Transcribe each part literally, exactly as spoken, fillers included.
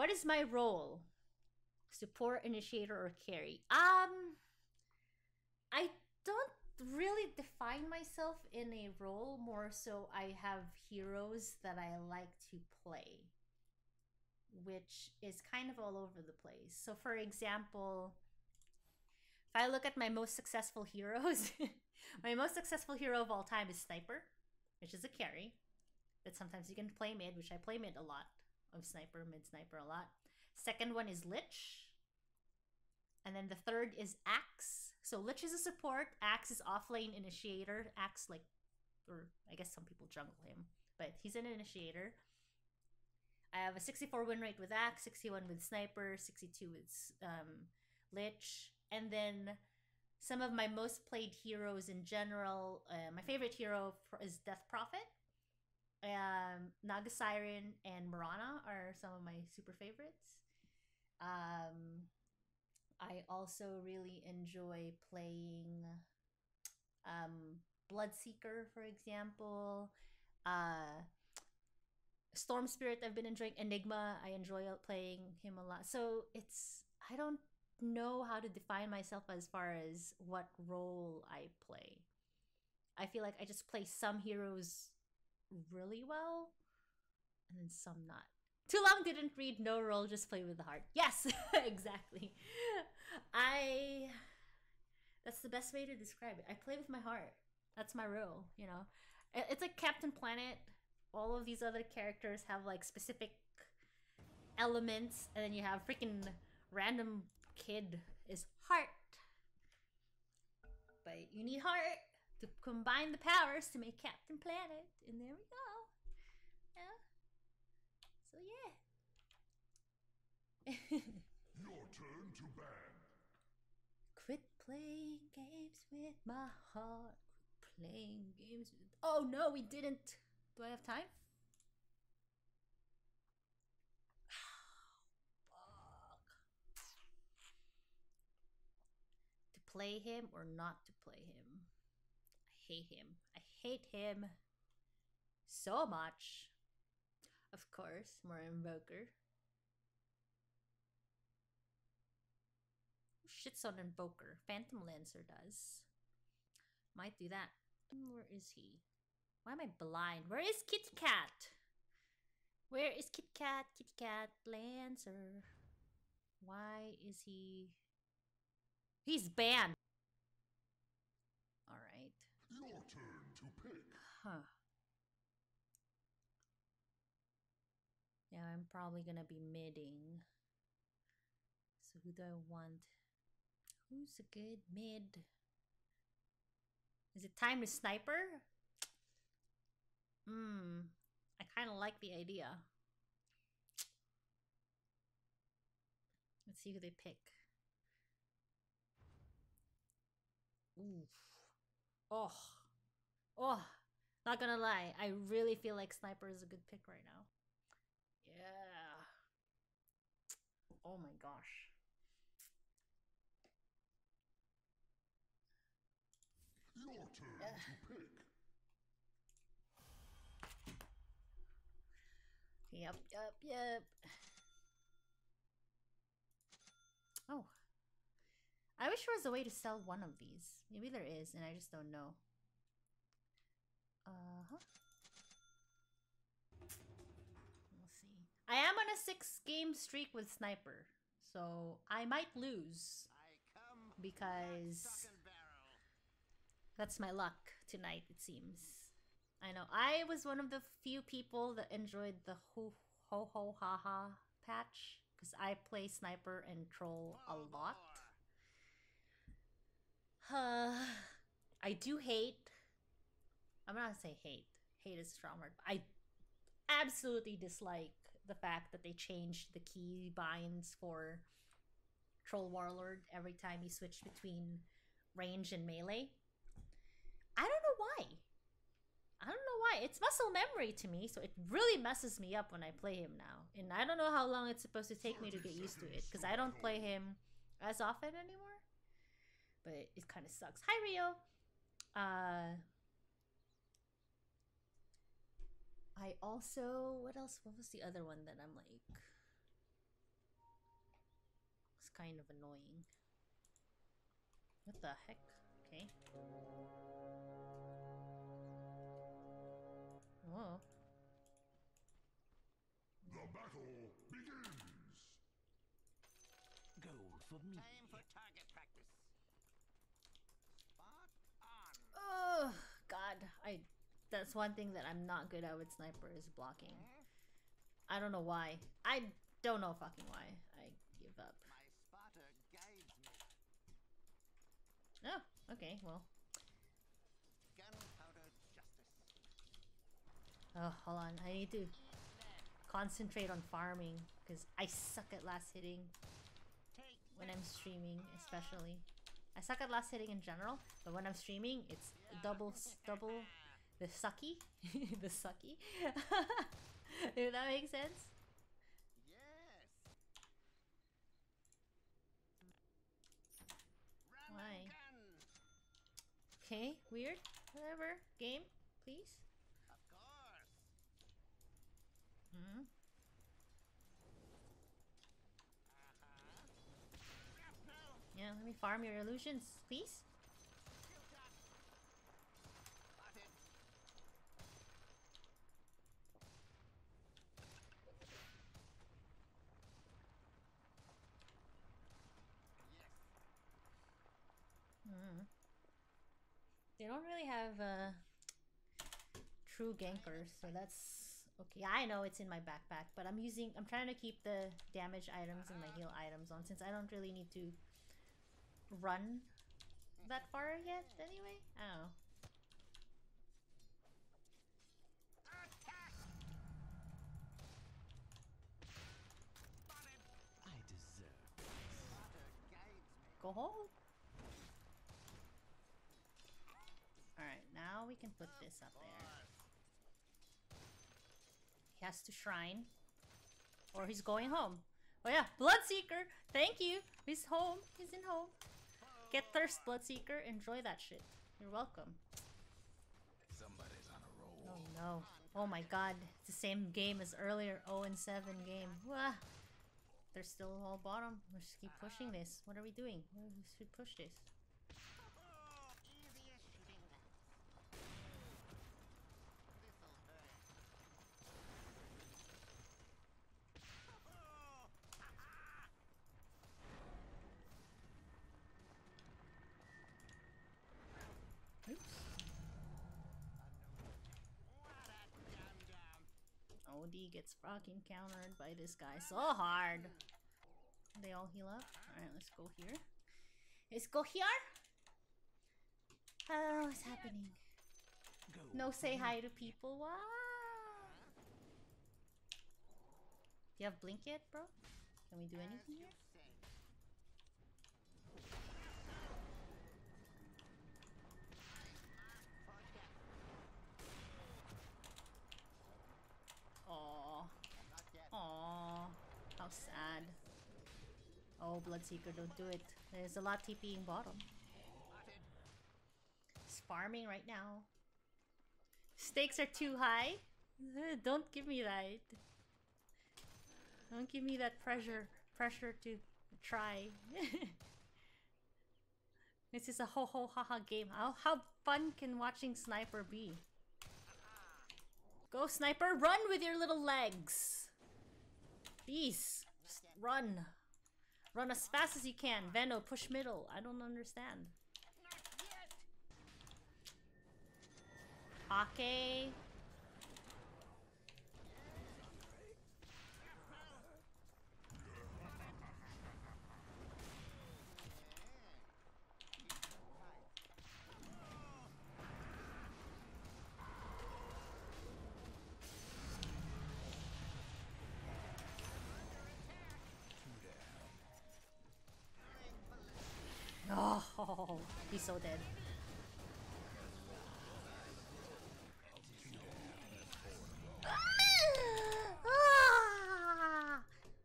What is my role? Support, initiator, or carry? Um, I don't really define myself in a role. More so, I have heroes that I like to play, which is kind of all over the place. So, for example, if I look at my most successful heroes, my most successful hero of all time is Sniper, which is a carry. But sometimes you can play mid, which I play mid a lot of Sniper, mid Sniper a lot. Second one is Lich. And then the third is Axe. So Lich is a support, Axe is offlane initiator. Axe, like, or I guess some people jungle him, but he's an initiator. I have a sixty-four win rate with Axe, sixty-one with Sniper, sixty-two with um, Lich. And then some of my most played heroes in general, uh, my favorite hero is Death Prophet. Um, Naga Siren and Mirana are some of my super favorites. Um, I also really enjoy playing um, Bloodseeker, for example. Uh, Storm Spirit, I've been enjoying. Enigma, I enjoy playing him a lot. So it's, I don't know how to define myself as far as what role I play. I feel like I just play some heroes really well, and then some not. Too long didn't read, no role, just play with the heart. Yes, exactly. I, that's the best way to describe it. I play with my heart. That's my role, you know. It's like Captain Planet. All of these other characters have like specific elements, and then you have freaking random kid is heart. But you need heart to combine the powers to make Captain Planet, and there we go. Yeah. So yeah. Your turn to ban. Quit playing games with my heart. Quit playing games with. Oh no, we didn't. Do I have time? To play him or not to play him? I hate him. I hate him so much. Of course, more Invoker. Shits on Invoker. Phantom Lancer does. Might do that. Where is he? Why am I blind? Where is Kit Kat? Where is Kit Kat? Kit Kat Lancer. Why is he? He's banned. Alright. Your turn to pick. Huh. Yeah, I'm probably gonna be midding. So who do I want? Who's a good mid? Is it time to Sniper? Hmm. I kind of like the idea. Let's see who they pick. Oof. Oh. Oh. Not gonna lie. I really feel like Sniper is a good pick right now. Yeah. Oh my gosh. Your turn uh. to pick. Yep, yep, yep. Oh. I wish there was a way to sell one of these. Maybe there is, and I just don't know. Uh-huh. We'll see. I am on a six-game streak with Sniper, so I might lose. Because that's my luck tonight, it seems. I know. I was one of the few people that enjoyed the ho ho ho ha ha patch, because I play Sniper and Troll a lot. Uh, I do hate. I'm not gonna say hate. Hate is a strong word. I absolutely dislike the fact that they changed the key binds for Troll Warlord every time you switch between range and melee. I don't know why. I don't know why. It's muscle memory to me, so it really messes me up when I play him now. And I don't know how long it's supposed to take me to get used to it, because I don't play him as often anymore. But it, it kind of sucks. Hi, Rio! Uh, I also... What else? What was the other one that I'm like... kind of annoying. What the heck? Okay. Whoa. The battle begins. Go for me. Time for target practice. Spot on. Oh God, I. That's one thing that I'm not good at with sniper is blocking. I don't know why. I don't know fucking why. I give up. My spotter guides me. Oh, okay, well. Gunpowder justice. Oh, hold on. I need to concentrate on farming because I suck at last hitting Take when I'm streaming, especially. I suck at last hitting in general, but when I'm streaming, it's double, double the sucky, the sucky. If that makes sense. yes. Run Why? and gun. Okay, weird. Whatever. Game, please. Of course. Hmm. Uh-huh. Shrapnel. Yeah, let me farm your illusions, please. Skill shot. Spotted. Yes. Hmm. They don't really have uh, true gankers, so that's okay. I know it's in my backpack, but I'm using. I'm trying to keep the damage items and my heal items on since I don't really need to run that far yet. Anyway, I don't know. Attack. Spotted. I deserve this. Spotter guides me. Go home. All right, now we can put this up there. He has to shrine, or he's going home. Oh yeah, Bloodseeker. Thank you. He's home. He's in home. Get thirst, Bloodseeker. Enjoy that shit. You're welcome. Somebody's on a roll. Oh no. Oh my god. It's the same game as earlier. oh and seven game. Wah. They're still all bottom. Let's just keep pushing this. What are we doing? We should push this. Oh, easiest shooting ranks. This'll hurt. Oh, ha-ha. Oops. What a dum-dum. O D gets fucking countered by this guy so hard. They all heal up. Alright, let's go here. Let's go here. Oh, what's happening? Go. No say hi to people. Wow. Do you have blink yet, bro? Can we do As anything you here? say. For death. Aw. Not yet. Aw. How sad. Oh, Bloodseeker, don't do it. There's a lot TPing bottom. Spotted. It's farming right now. Stakes are too high. Don't give me that. Don't give me that pressure. Pressure to try. This is a ho ho ha ha game. How how fun can watching Sniper be? Go Sniper, run with your little legs. Please, just run. Run as fast as you can. Veno, push middle. I don't understand. Not yet. Okay. Oh, he's so dead. Ah!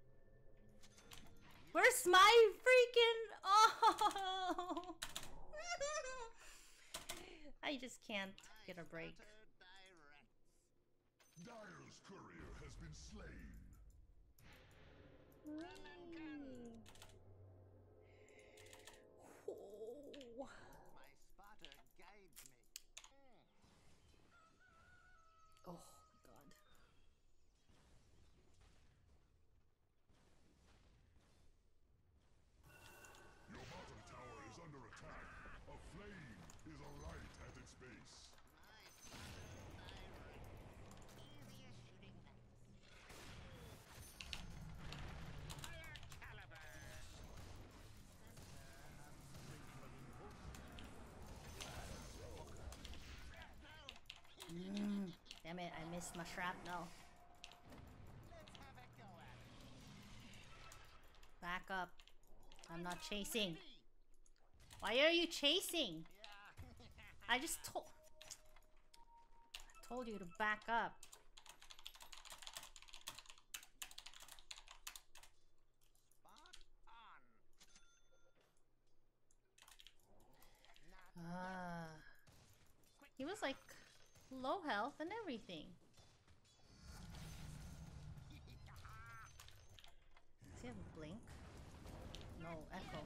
Where's my freaking... Oh! I just can't get a break. Dyer's courier has been slain. Run and gun. Missed my shrapnel. Let's have a go at it. Back up. I'm not chasing. Ready? Why are you chasing? Yeah. I just told I told you to back up. Spot on. Not Ah. He was like low health and everything. Does he have a blink? No, echo.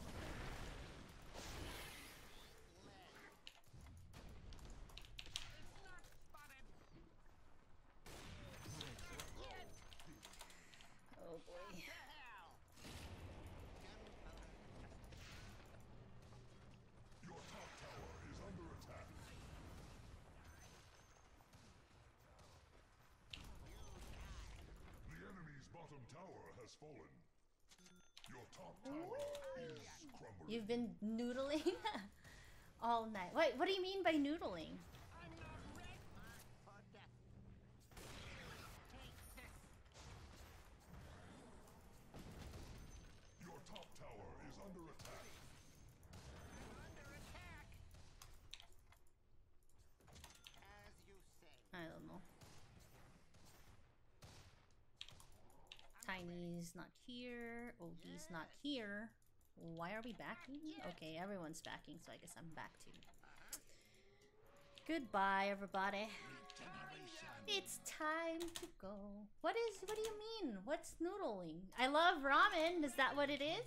It's not spotted. Oh boy. The hell. Your top tower is under attack. The enemy's bottom tower has fallen. Your top tower is crumbling. You've been noodling all night. Wait, what do you mean by noodling? I'm not ready. For death. Take this. Your top tower is under attack. I'm under attack. As you say. I don't know. Tiny's not here. Ogie's not here. Why are we backing? Okay, everyone's backing, so I guess I'm back too. Goodbye, everybody. It's time to go. What is, what do you mean? What's noodling? I love ramen. Is that what it is?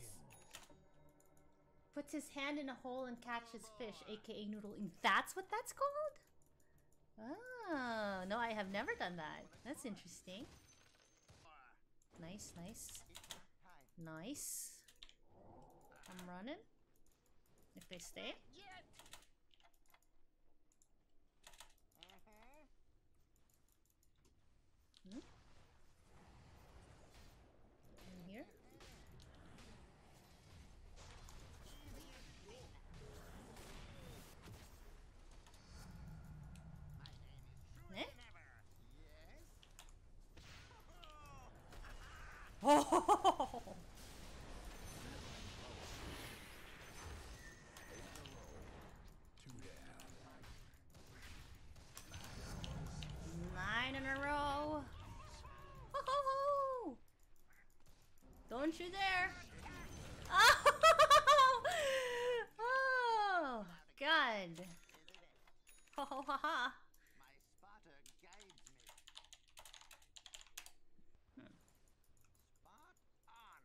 Puts his hand in a hole and catches fish, aka noodling. That's what that's called? Oh, no, I have never done that. That's interesting. Nice, nice. Nice. I'm running. If they stay. Yet. Mhm. Hmm? In here? My name is Eh? Truly Never. Yes. Oh! Nine in a row. Ho-ho-ho! Don't you dare! Oh! Oh! God! Ho ho ha ha! My spotter guides me. Hmm. Spot on.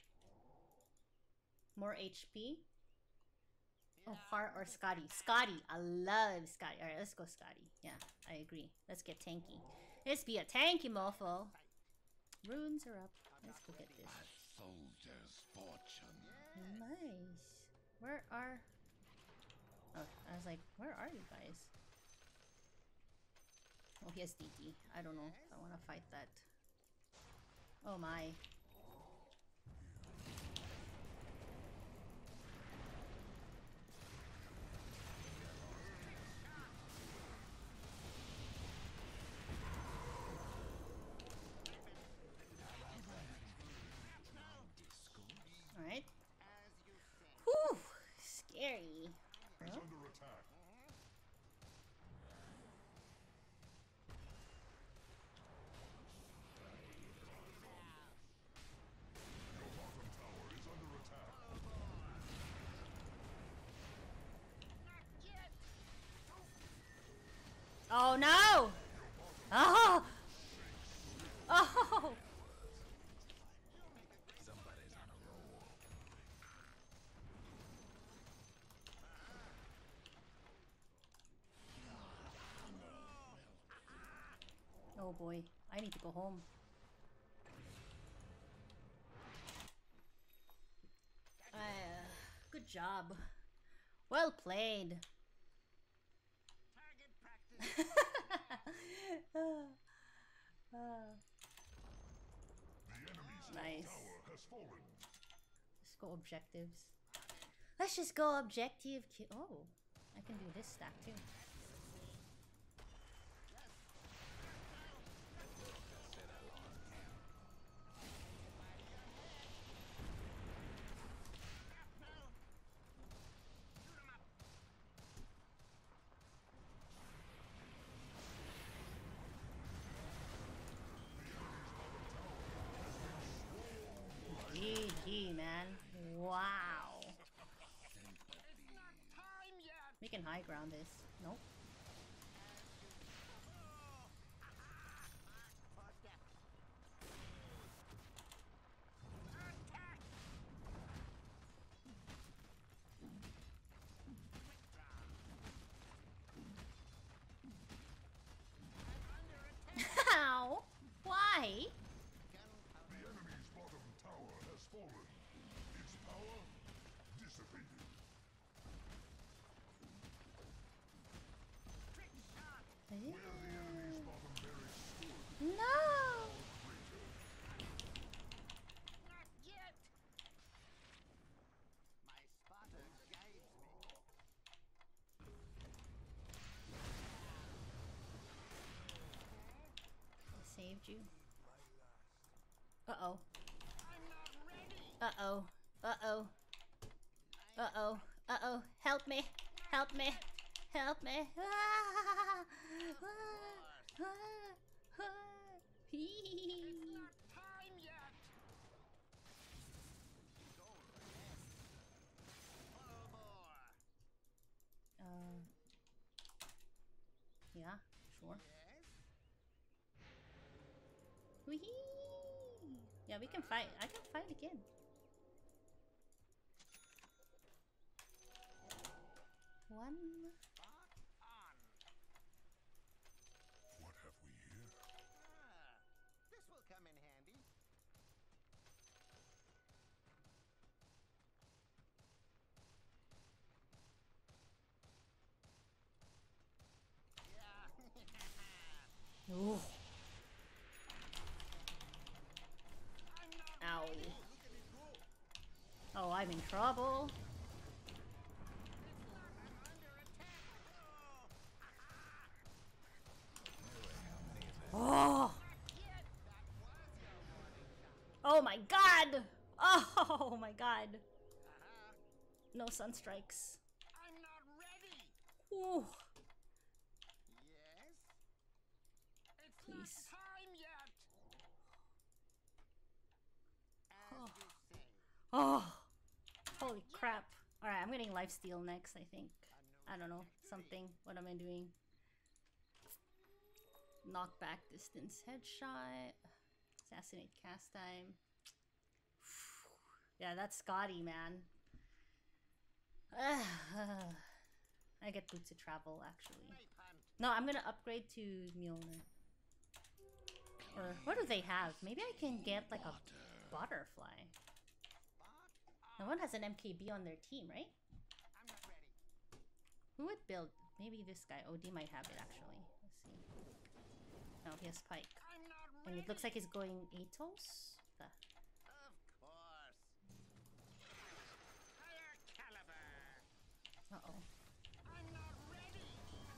More H P? Oh, Hart or Scotty? Scotty! I love Scotty. Alright, let's go Scotty. Yeah, I agree. Let's get tanky. Let's be a tanky mofo. Runes are up. Let's go get this. Soldier's fortune. Nice. Where are... Oh, I was like, where are you guys? Oh, he has D D. I don't know if I want to fight that. Oh my. Alright. As you say. Whew! Scary. Is Huh? under attack. Your bottom tower is under attack. Not yet. Oh no! Oh! Oh! Somebody's on a roll. Oh boy, I need to go home. Uh, good job. Well played. Target practice. Ah, The enemy's top Nice. tower has fallen. let's go objectives. Let's just go objective. ki- Oh, I can do this stack too. We can high ground this. Nope. For depth. Ow! Why? The enemy's bottom tower has fallen. Its power dissipated. Where the enemy's bottom barracks stood, No! Not yet. My spotter guides me. I saved you. Uh-oh. I'm not ready. Uh-oh. Uh-oh. Uh-oh. Uh-oh. Help me. Help me. Help me. Ah! Ah! Ah! Ah! Hee. Not time yet. Go rest. Follow more. Uh, yeah, sure. Yes. Wee. Yeah, we can fight. I can fight again. One. Spot on. what have we here? Ah, this will come in handy. Yeah. Ooh. I'm not Ow. ready. Look at it go. Oh, I'm in trouble. I'm under attack. Oh. Oh. Yet. That was your warning shot. Oh my god. Oh my god. Uh-huh. No sunstrikes. I'm not ready. Ooh. Yes. It's Please. not time yet. As Oh. you say. Oh. Holy crap. Alright, I'm getting lifesteal next, I think. I don't know. Something. What am I doing? Knockback distance headshot. Assassinate cast time. Yeah, that's Scotty, man. I get boots to travel, actually. Knife hunt. No, I'm gonna upgrade to Mjolnir. Or what do they have? Maybe I can get like a butterfly. Spot No one has an M K B on their team, right? I'm not ready. Who would build? Maybe this guy. O D might have it actually. Let's see. No, he has Pike. I'm not And ready. it looks like he's going Atos. The- Of course. Higher caliber. Uh-oh. I'm not ready.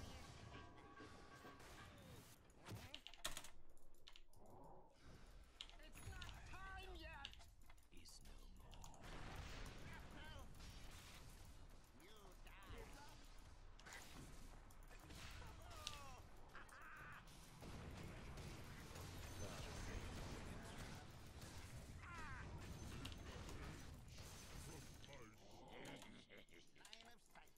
It's not time yet. Is no more. You die. Line of sight.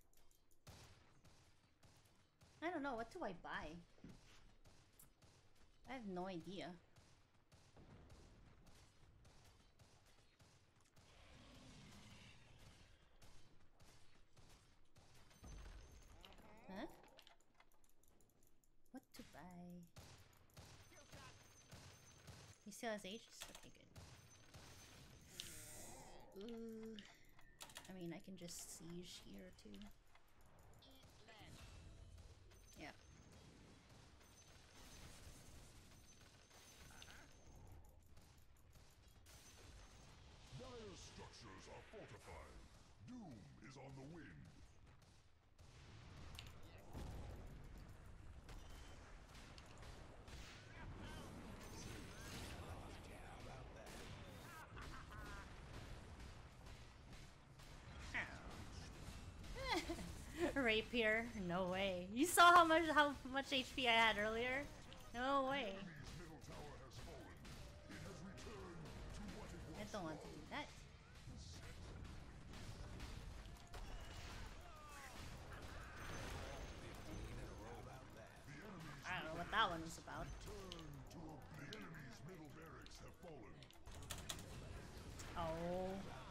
I don't know. What do I buy? I have no idea. Huh? What to buy? Kill shot. He still has Aegis? Okay, good. Ooh. I mean, I can just siege here too. Eat lead. Yeah. Dire structures are fortified. Doom is on the wind. Rapier? No way. You saw how much how much H P I had earlier? No way. Enemy's middle tower has fallen. It has returned to what it I was. don't want to do that. knows about. Turn to a the enemy's middle barracks have fallen. Oh.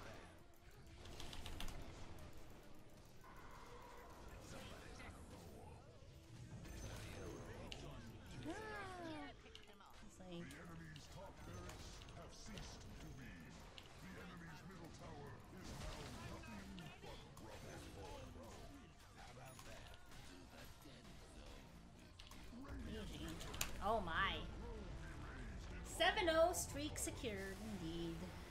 It's like, The enemy's top barracks have ceased to be. The enemy's middle tower is now nothing but rubble. easy. Oh my. seven oh streak secured, indeed.